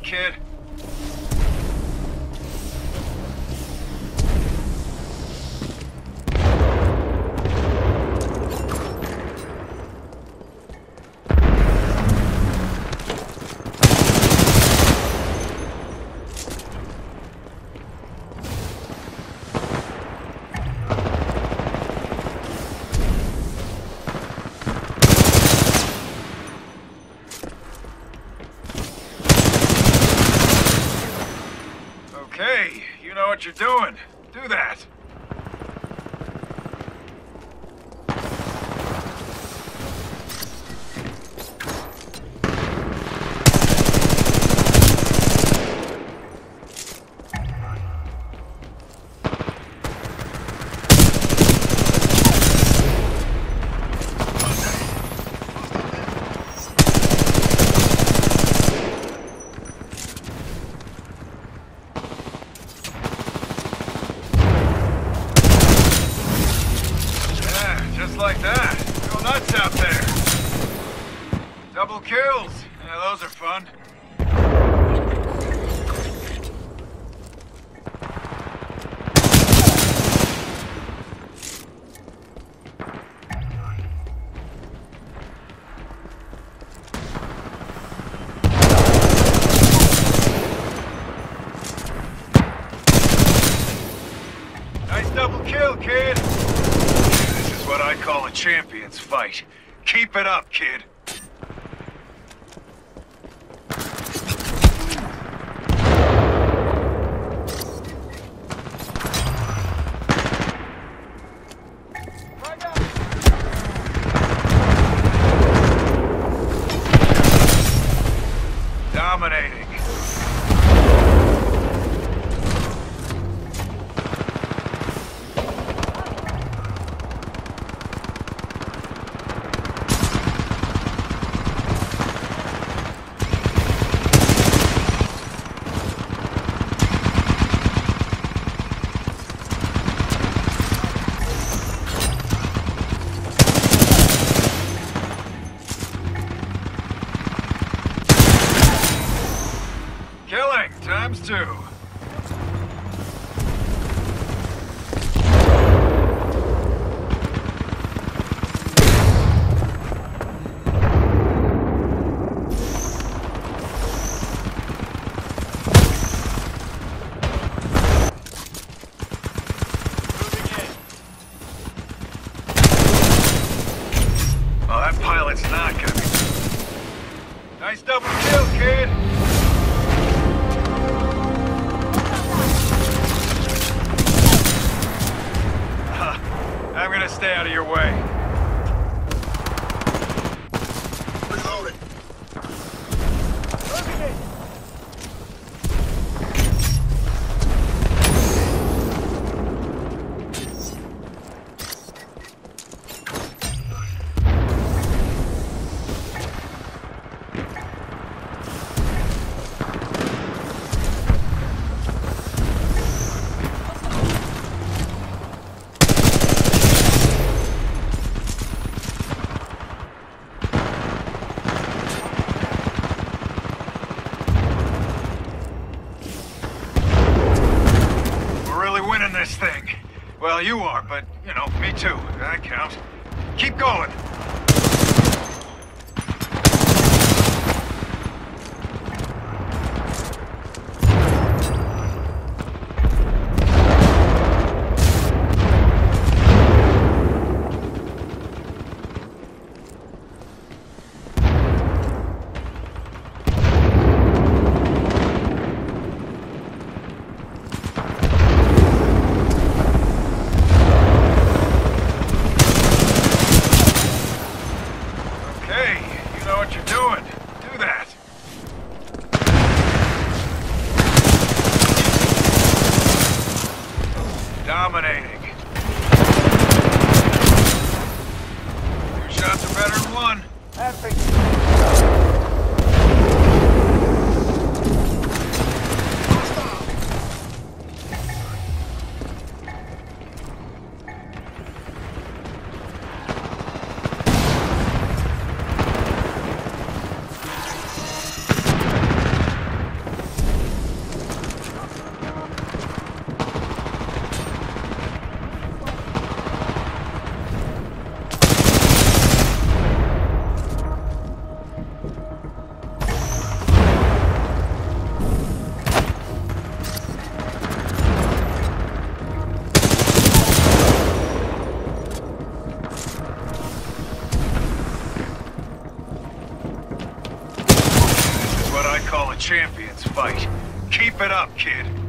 luck, kid. Okay, you know what you're doing. Do that. Like that. Go nuts out there. Double kills. Yeah, those are fun. Nice double kill, kid. What I call a champion's fight. Keep it up, kid. Dominating. Killing times 2. Oh, that pilot's not gonna be... Nice double kill, kid! I'm gonna stay out of your way. Reloading. This thing. Well, you are, but, you know, me too. That counts. Keep going. Dominating. 2 shots are better than 1. Epic. Keep it up, kid.